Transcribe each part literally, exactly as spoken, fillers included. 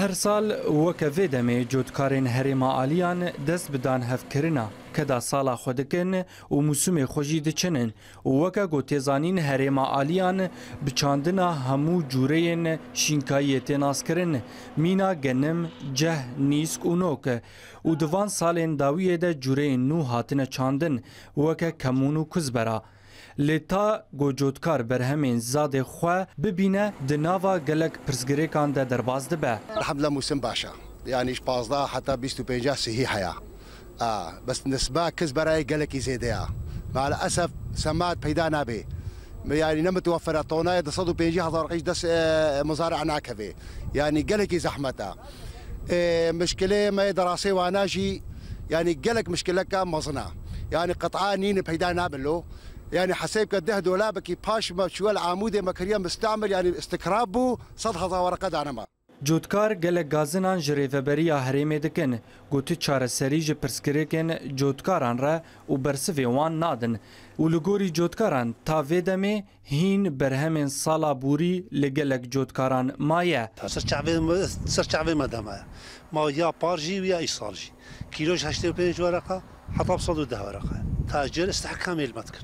هر سال وکه وی دمه جودکارین هریما آلیان دست بدان هفکرنا کدا سالا خودکن و موسم خوشی دچنن وکه گوتزانین هریما آلیان بچاندنا همو جورین شینکایت ناسکرن مینا گنم جه نیسک و نوک و دوان سالین داویه ده جورین نو هاتن چاندن وکه کمونو کزبرا لتا گوجودکار برهمین زاد خو ببینه دناوا گلک پرسگریکان ده درباز دبه الحمد لله موسم باشا يعني بازدا حتى بيستو بينجا صحيحه اه بس نسبة كزبراي قالك يزيدها مع الاسف سمات بيدا نابي يعني نم توفر طوناي دصدو بينجي هزار قيش دس مزارع ناكفي يعني قالك زحمتها اه مشكله ما دراسي واناجي يعني قالك مشكله كان مصنع يعني قطعانين بيدا نابلو يعني حسيب كده دولابك باش شو العمود مكريم مستعمل يعني استكرابه صدها ورقه دانما جودکار گلک گازنان جریفبریا هریمه دکن گوتی چاره سری ج پرسکریکن جودکاران را و برسوی وان نادن و لگوری جودکاران تا ویدمه هین برهمین سالا بوری لگلک جودکاران مایه سرچعوی مدامه ما یا پارجی و یا ایسالجی کیلوش هشت و پنج ورقه حتی بصد و ده ورقه تاجر استحکام المتکن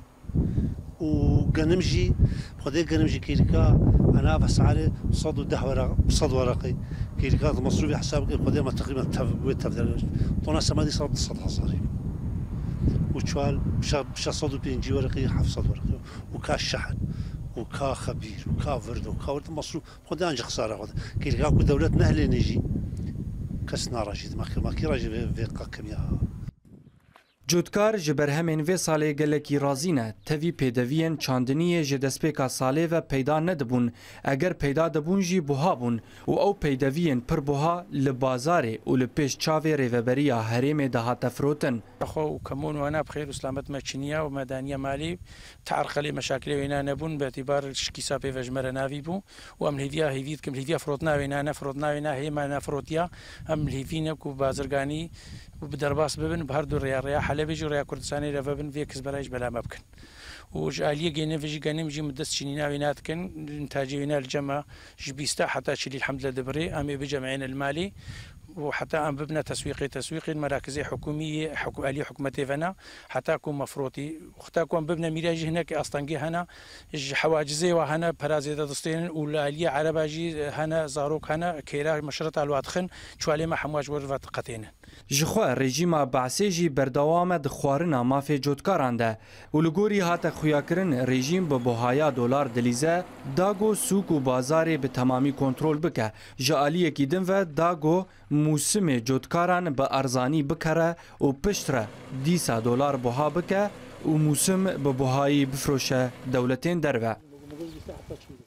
و جنمجي خدي جنمجي كيلكا انا بسعر صد وده ورقه صد ورقي كيلكا مصروفي حساب خدي ما تقريبا تفضل طونا سمادي صد صد هزاري وشوال بش صد وبينجي ورقي حفصد ورقي وكاش شحن وكا خبير وكا فرد وكا ورد مصروف خدي انجي خساره خدي كيلكا دولتنا اهل نجي كسنا راجي ما كي راجي في قكميا جودکار جبر همین و ساله گلکی رازینه توی پیدوین چاندنی جدسپیکا ساله و پیدا ندبون اگر پیدا دبون جی بوها بون و او پیدوین پر بوها لبازاره و لپیش چاوی ریوبریا هریم ده تفروتن اخو كمون وانا بخير وسلامت ماشينيه ومدانيه مالي تعرق لي مشاكل وينا نبون باعتبار كيسابي فجمر نافي بو وام الهيفيا هيفيت كم الهيفيا فروتنا وينا نفروتنا وينا هي ما نفروتيا ام الهيفينا كو بازرغاني وبدرباس ببن بهردو ريا ريا حلبي جو ريا كردستاني رفبن في كسبراج بلا مبكن وجاليه جينا فيجي جاني مجي مدس شنينا وينات كن انتاجي وينا الجمع جبيستا حتى شيل الحمد لله دبري امي بجمعين المالي وحتى أن ببنى تسويقي تسويقي المراكزية حكومية حكو آلية حكومتي فنا حتى أكون مفروضي وحتى أكون ببنى ميراجي هناك أصلاً هنا حواجزي وهنا برازي دستين والآلية عرباجي هنا زاروك هنا كيرا مشرط الواتخن شوالي ما حمواج ورفات قتين جخوا رژیم بعثی بردوام دخوارنا مافی جودکاران ده ولگوری هات خویاکرن رژیم به بهایا دلار دلیزه داگو سوق و بازار به تمامی کنترل بکه جالیه کیدن و داگو موسم جودکاران به ارزانی بکره و پشتره دیسا دلار بها بکه و موسم به بهایی بفروشه دولتین دروه